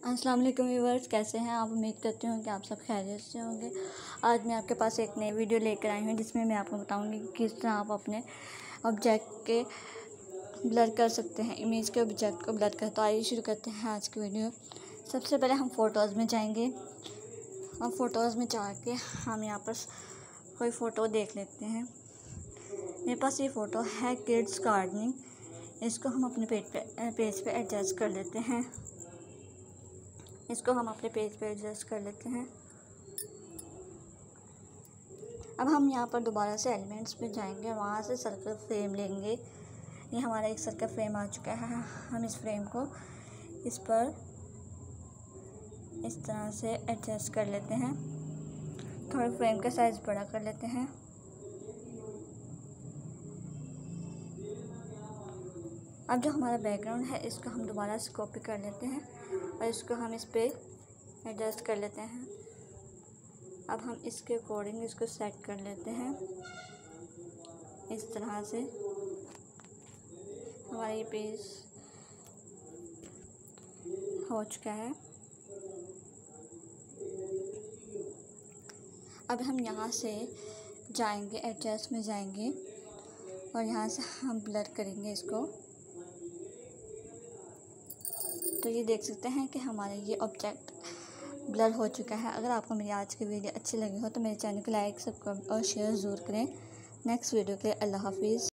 अस्सलाम वालेकुम व्यूअर्स, कैसे हैं आप। उम्मीद करती हूँ कि आप सब खैरियत से होंगे। आज मैं आपके पास एक नई वीडियो लेकर आई हूँ जिसमें मैं आपको बताऊँगी कि किस तरह आप अपने ऑब्जेक्ट के ब्लर कर सकते हैं, इमेज के ऑब्जेक्ट को ब्लर कर। तो आइए शुरू करते हैं आज की वीडियो। सबसे पहले हम फ़ोटोज़ में जाएंगे और फ़ोटोज़ में जाके हम यहाँ पर कोई फ़ोटो देख लेते हैं। मेरे पास ये फ़ोटो है किड्स गार्डनिंग। इसको हम अपने पेज पे एडजस्ट कर लेते हैं। इसको हम अपने पेज पे एडजस्ट कर लेते हैं। अब हम यहाँ पर दोबारा से एलिमेंट्स पे जाएंगे, वहाँ से सर्कल फ्रेम लेंगे। ये हमारा एक सर्कल फ्रेम आ चुका है। हम इस फ्रेम को इस पर इस तरह से एडजस्ट कर लेते हैं। थोड़ा फ्रेम का साइज़ बड़ा कर लेते हैं। अब जो हमारा बैकग्राउंड है इसको हम दोबारा से कॉपी कर लेते हैं और इसको हम इस पे एडजस्ट कर लेते हैं। अब हम इसके अकॉर्डिंग इसको सेट कर लेते हैं। इस तरह से हमारा ये पेज हो चुका है। अब हम यहाँ से जाएंगे, एडजस्ट में जाएंगे और यहाँ से हम ब्लर करेंगे इसको। तो ये देख सकते हैं कि हमारा ये ऑब्जेक्ट ब्लर हो चुका है। अगर आपको मेरी आज की वीडियो अच्छी लगी हो तो मेरे चैनल को लाइक, सब्सक्राइब और शेयर ज़रूर करें। नेक्स्ट वीडियो के लिए अल्लाह हाफिज़।